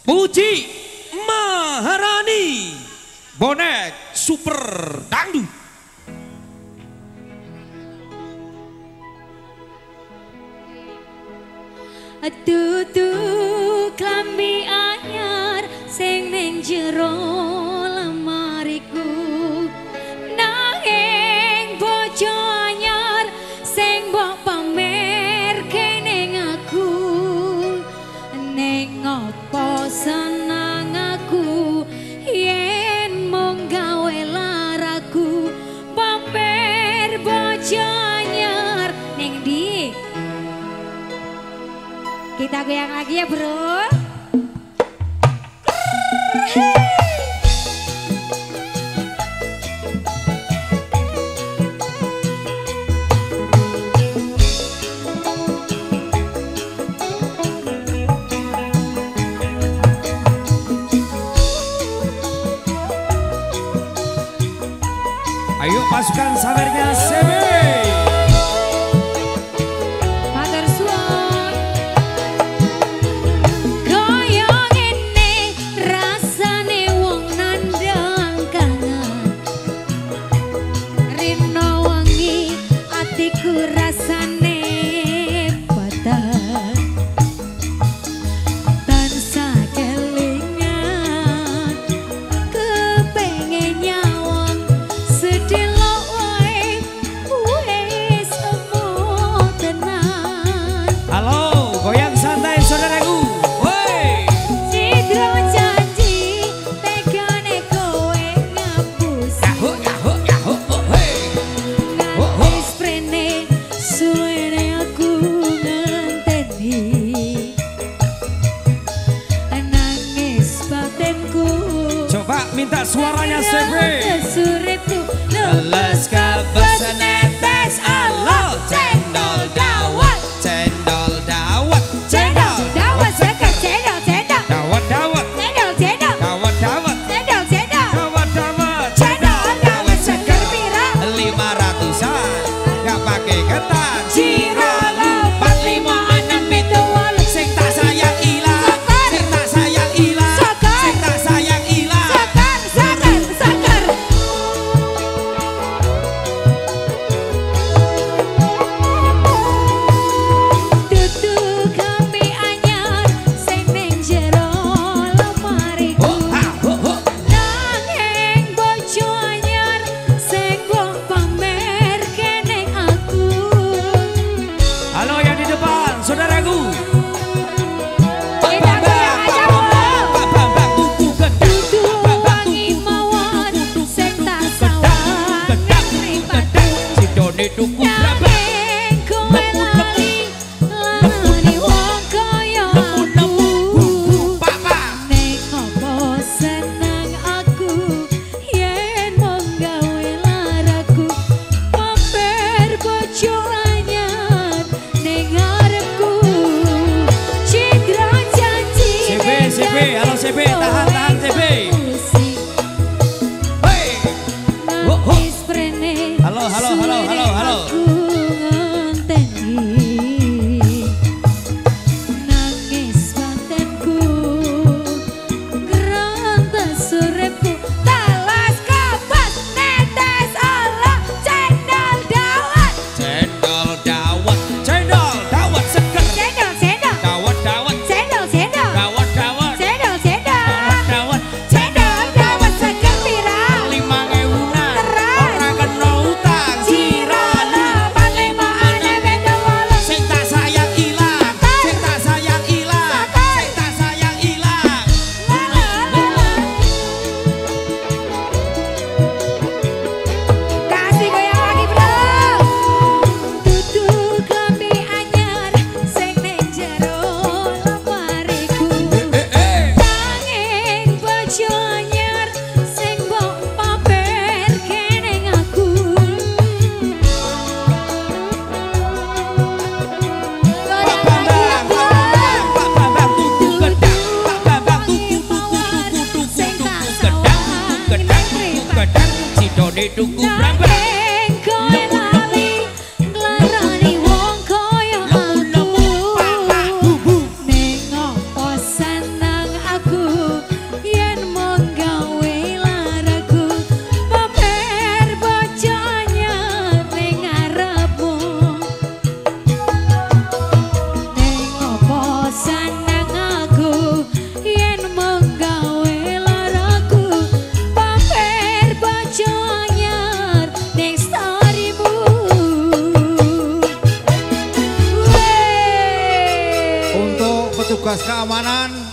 Puji Maharani bonek super dangdut. Dudu klambi anyar sing ning jero lemariku, nanging bojo anyar sing mbok pamerke ning aku. Ning apa seneng aku yen mung gawe laraku pamer bojo anyar ning ndi. Kita goyang lagi ya bro. Ayo pasukan sawernya CB. Minta suaranya CB. Leles kabeh netes alo cendol dawet, cendol dawet, Cendol dawet seger, cendol cendol dawet dawet, cendol cendol dawet dawet, cendol cendol dawet dawet, cendol dawet seger pira 500-an gak pakai ketan. Ciro lompat 5, 6, 7, 8 Sing tak sayang ilang, sing tak sayang ilang, sing tak sayang ilang. seger, seger Dudu klambi anyar sing ning jero lemariku, nanging bojo anyar sing mbok pamerke ning aku. Halo yang di depan, saudaraku. Kita goyang aja bro. Pak Bambang tuku gendang, Dudu wangi mawon sing tak sawang mripatku, si Doni tuku berapa? nanging kowe lali wong kaya aku. Papa. Nek apa seneng aku yen mung gawe laraku pamer bojo anyar ning ngarepku. Citra janji CB, halo CB, tahan CB. Hei. Nangis prene Halo. aku ngenteni. Nangis batenku ngerantas uripku. Talas kapas netes ala cendol dawet, Cendol dawet, cendol dawet seger. cendol cendol Dawet dawet, cendol cendol dawet dawet, cendol cendol dawet. cendol dawet seger pira 5.000-an, Keras. ora kena utang. Ciro lompat 5, 6, 7, 8 Sing tak sayang ilang, sing tak sayang ilang, sing tak sayang ilang. Kasih goyang lagi bro. Dudu klambi anyar sing ning jero lemariku, nanging bojo anyar sing mbok pamerke ning aku. Goyang lagi ya bro. Pak Bambang tuku gendang, Pak Bambang tuku gendang, si Doni tuku berapa? Nanging kowe lali nglarani wong kaya aku. Ning apa seneng aku petugas keamanan